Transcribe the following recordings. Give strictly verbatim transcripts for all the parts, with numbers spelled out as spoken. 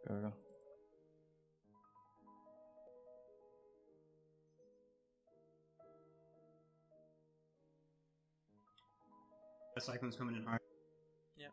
Go, go. The cyclone's coming in hard. Yep.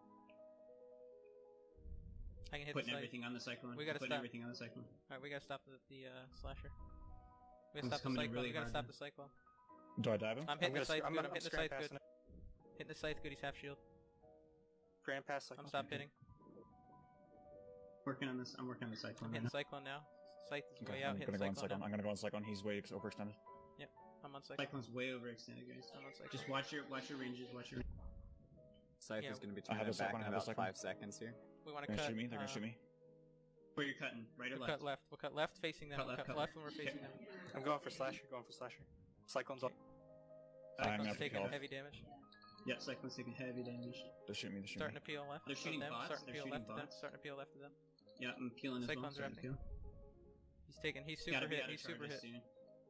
I can hit Putting the everything on the cyclone. We gotta Putting stop. everything on the cyclone. Alright, we gotta stop the, the uh, slasher. We It's gotta stop the coming in cyclone. really we gotta hard stop now. the cyclone. Do I dive him? I'm hitting the gonna scythe sc- I'm good. gonna- I'm hitting the scram scythe good. passing it. Hitting the scythe good. He's half shield. Grand pass cyclone. I'm stop hitting. Working on this. I'm working on the cyclone. I'm Right hitting now. cyclone now. Scythe is Okay, way out. I'm Hitting gonna go on cyclone. cyclone. now. I'm gonna go on cyclone. He's way overextended. I'm on cyclone. Cyclone's way overextended, guys. I'm on cyclone. Just watch your watch your ranges. Watch your. Scythe Yeah. is going to be I have turning a back second, in I have a about second. five seconds here. we want to They're cut. gonna shoot me. They're uh, gonna shoot me. Where you're cutting, right or We'll left? cut left. We'll cut left facing them. Cut We'll left, cut cut left left. when we're facing them. I'm going for slasher. Going for slasher. Cyclone's up. I'm gonna Cyclone's have to taking kill. heavy damage. Yep, cyclone's taking heavy damage. They're shooting me. They're shooting Starting me. to peel left. They're of shooting them. bots, Starting to they're peel shooting left of them. bots. Starting to peel left of them. Yeah, I'm peeling as well. Cyclone's Starting to wrapping. peel. He's taking. He's super Gotta be hit. out of He's super charges hit. soon.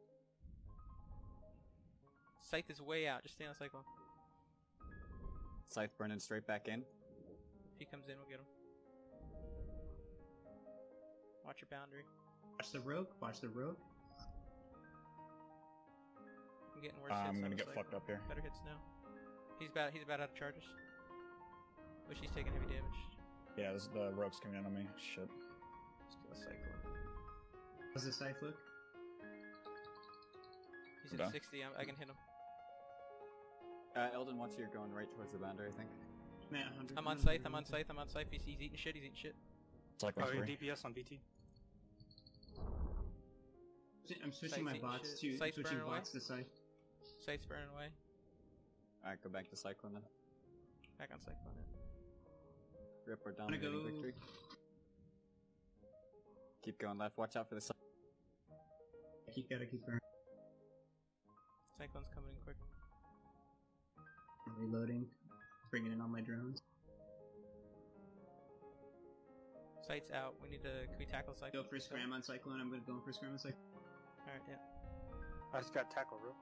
Scythe is way out. Just stay on cyclone. Scythe burning straight back in. If he comes in, we'll get him. Watch your boundary. Watch the rogue. Watch the rogue. I'm getting worse I'm hits. gonna on the get cyclone. fucked up here. Better hits now. He's about. He's about out of charges. Wish he's taking heavy damage. Yeah, this, the rogue's coming in on me. Shit. Let's kill a cyclone. How's the scythe look? He's I'm at done. sixty. I'm, I can hit him. Uh, Eldon, watch you're going right towards the boundary, I think. Man, one hundred. I'm on scythe. I'm on scythe. I'm on scythe. He's, he's eating shit. He's eating shit. Cyclone's Oh, your free. D P S on B T. I'm switching Scythe's my eating bots shit. to I'm Scythe's switching burning away. bots to scythe. Scythe's burning away. Alright, go back to Cyclone then. Back on cyclone. Now. Rip or gonna dominating go- victory. Keep going left, watch out for the Cy- Keep gotta keep burning. Cyclone's coming in quick. I'm reloading. Bringing in all my drones. Scythe's out. We need to. Can we tackle cyclone? Go for scram on cyclone. I'm gonna go for scram on cyclone. Alright, yeah. I just got tackle rope.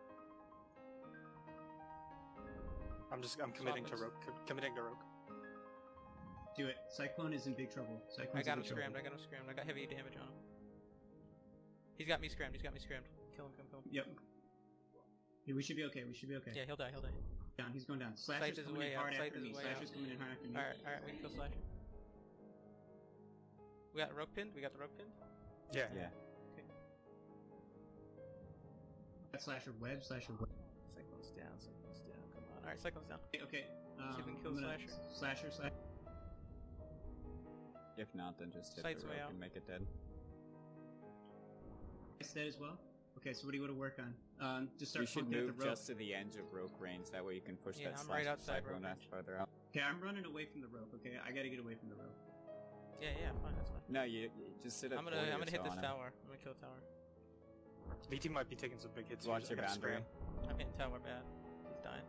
I'm just. I'm committing to Softens. rope. Com- committing to rope. Do it. Cyclone is in big trouble. Cyclone's I got in him big scrammed. I trouble. got him scrammed. I got heavy damage on him. He's got me scrammed. He's got me scrammed. Kill him. Kill him. Kill him. Yep. Yeah, we should be okay. We should be okay. Yeah, he'll die. He'll die. Down. He's going down. Scythe Slasher's is coming way in out. hard Scythe after is me. way Slasher's out. coming in hard after me. Alright, alright. We can kill Slasher. We got the rope pinned. We got the rope pinned. Yeah. Yeah. That Slasher web. Slasher web. Cyclone's down. Cyclone's down. Come on. Alright, Cyclone's down. Okay. okay. Um, See if we can kill I'm gonna- Slasher. Slasher. Slasher. If not, then just hit Scythe's the way rope out. and make it dead. Is dead as well. Okay, so what do you want to work on? Um, just start You should poking at the move rope. just to the edge of rope range, that way you can push Yeah, that I'm slash right outside Cyclone rope ass range. farther out. Okay, I'm running away from the rope. Okay, I gotta get away from the rope. Yeah, yeah. Fine. That's fine. No, you, you just sit at I'm gonna. forty I'm or gonna hit so this on him. tower. I'm gonna kill tower. B T might be taking some big hits. Watch here. your I gotta boundary. scram. I'm hitting tower bad. He's dying.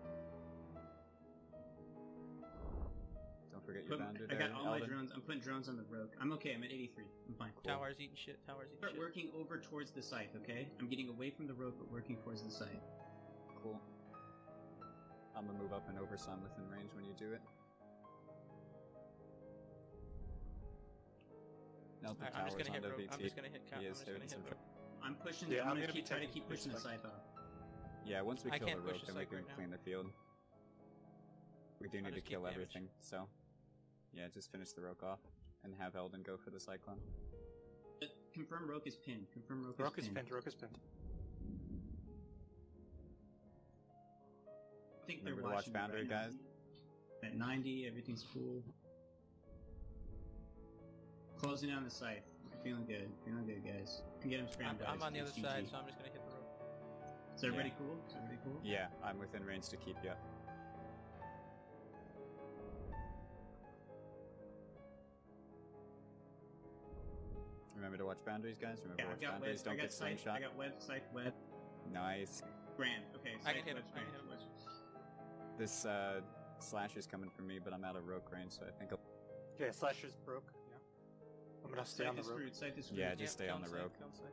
Don't forget your Put- boundary I there, got all my Eldon. drones. I'm putting drones on the rope. I'm okay. I'm at eighty-three. I'm fine. Tower's eating shit. Tower's eating Start shit. working over towards the scythe. Okay, I'm getting away from the rope, but working towards the scythe. Cool. I'm gonna move up and over some within range when you do it. Now the Alright, I'm just tower's gonna hit on rope. V T. I'm just gonna hit count. He I'm is just gonna hitting hit some rope. I'm pushing. Yeah, I'm, I'm gonna gonna keep be trying to taking keep pushing the this scythe off. Yeah, once we I kill the can't push rope, the then we cycle can right clean the field. We do I'll need to just keep kill damage. everything, so yeah, just finish the rope off and have Eldon go for the Cyclone. Uh, Confirm rope is pinned. Confirm rope, Roke is is pinned. pinned. Roke is pinned. I think they're Remember to watch watching me boundary, right now. guys. At ninety, everything's cool. Closing on the scythe. Feeling good. Feeling good, guys. Can get him I'm, scrammed. I'm guys. on the other G G. side, so I'm just gonna hit the rope. Is everybody Yeah. cool? Is everybody cool? Yeah, I'm within range to keep you up. Remember to watch boundaries, guys. Remember Yeah, to I watch got boundaries. web. Don't I got get scythe. slingshot. I got web. Scythe. Web. Nice. Grand. Okay. I Scythe, can hit web's him. I can grand. hit him. This uh, slash is coming for me, but I'm out of rope range, so I think I'll... Yeah, Slasher's broke. Yeah. I'm gonna stay on Scythe the is rope. screwed. Scythe is screwed. Yeah, Yep, just stay kill on him, the Scythe, rope. kill him, Scythe.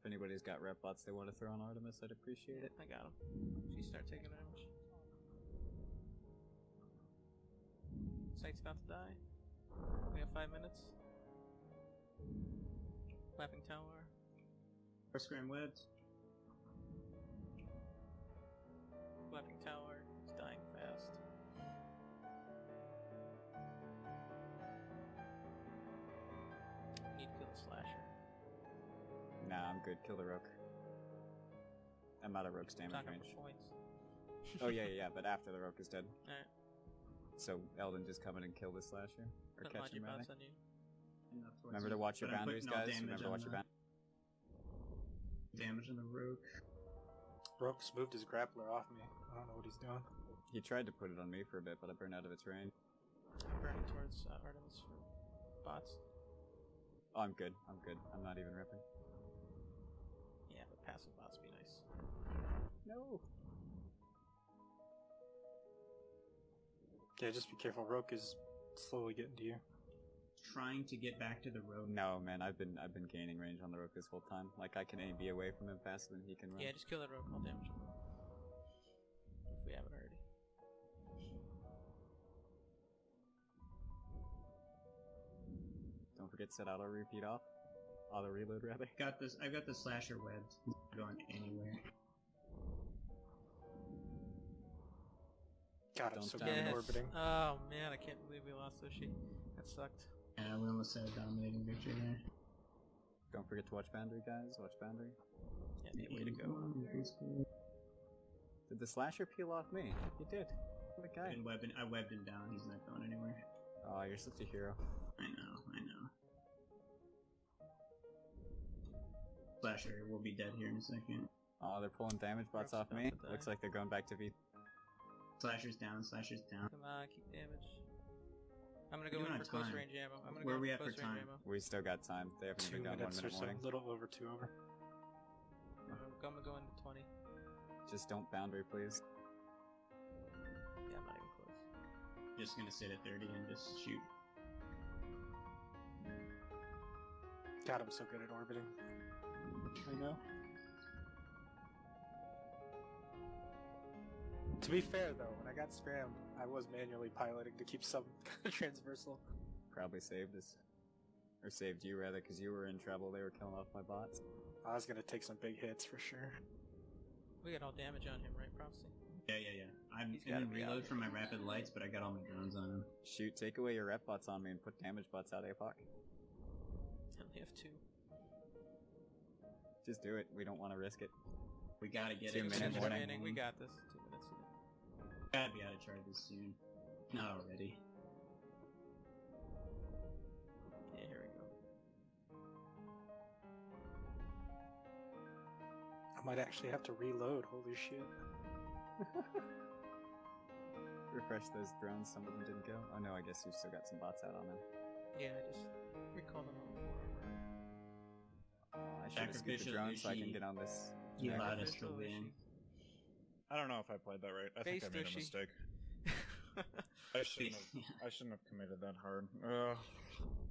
If anybody's got rep bots they want to throw on Artemis, I'd appreciate it. I got him. She start taking damage. Site's about to die. We have five minutes. Clapping tower. First scram webs. Clapping tower. It's dying fast. Need to kill the slasher. Nah, I'm good. Kill the Rook. I'm out of Rook's damage Talking range. for points. Oh yeah, yeah, yeah, but after the Rook is dead. Alright. So Eldon just come in and kill the slasher or Put catch him bots running. on you. Enough towards Remember it, to watch your but I'm boundaries, putting all guys. damage Remember to on watch your the- boundaries. Damage on the rook. Roke's moved his grappler off me. I don't know what he's doing. He tried to put it on me for a bit, but I burned out of its range. I'm burning towards uh, Artemis for bots. Oh, I'm good. I'm good. I'm not even ripping. Yeah, but passive bots be nice. No. Yeah, just be careful. Roke is slowly getting to you. Trying to get back to the road. No, man. I've been I've been gaining range on the Rook this whole time. Like I can A B away from him faster than he can run. Yeah, just kill that rogue. I'll damage him. If we haven't already. Don't forget to set auto repeat off. Auto reload rather. Got this. I've got the slasher webs. Not going anywhere. God, I'm Don't so die. good at Yes. orbiting. Oh man, I can't believe we lost Sushi. That sucked. Yeah, we almost had a dominating victory there. Don't forget to watch boundary, guys. Watch boundary. Yeah, neat way to go. Did the slasher peel off me? He did. What a I, guy. didn't web him- I webbed him down. He's not going anywhere. Oh, you're such a hero. I know. I know. Slasher will be dead here in a second. Oh, they're pulling damage bots Rook's off about me. to die. Looks like they're going back to V. Slasher's down. Slasher's down. Come on, keep damage. I'm gonna go We're in doing for on close time. range ammo. I'm gonna Where go are we in at for for close range time? ammo. We still got time. They haven't Two even gone one minutes or minute so. warning. A little over two over. I'm gonna go into twenty. Just don't boundary, please. Yeah, I'm not even close. Just gonna sit at thirty and just shoot. God, I'm so good at orbiting. I know. To be fair, though, when I got scrammed, I was manually piloting to keep some kind of transversal. Probably saved us. Or saved you, rather, because you were in trouble. They were killing off my bots. I was gonna take some big hits for sure. We got all damage on him, right, Prophecy? Yeah, yeah, yeah. I'm He's gotta in be out reload here. for my rapid lights, but I got all my drones on him. Shoot, take away your rep bots on me and put damage bots out, A P O C. I only have two. Just do it. We don't want to risk it. We gotta get Two it. minute Minutes warning. remaining. We got this. Two minutes. Gotta be out of charges soon. Not already. Yeah, here we go. I might actually have to reload. Holy shit. Refresh those drones. Some of them didn't go. Oh no, I guess you've still got some bots out on them. Yeah, I just recall them all. Uh, I should have skipped the Sacrificial drones so I can Lucy. get on this. You Yeah. allowed us to Sacrificial win. Lucy. I don't know if I played that right. I think Face I made Tushy. a mistake. I shouldn't have. I shouldn't have committed that hard. Ugh.